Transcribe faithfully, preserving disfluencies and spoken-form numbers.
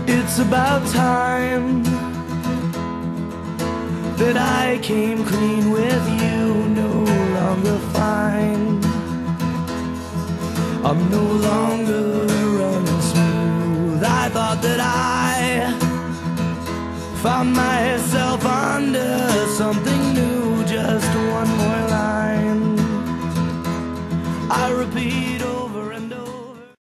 It's about time that I came clean with you, no longer fine. I'm no longer running smooth. I thought that I found myself under something new. Just one more line I repeat.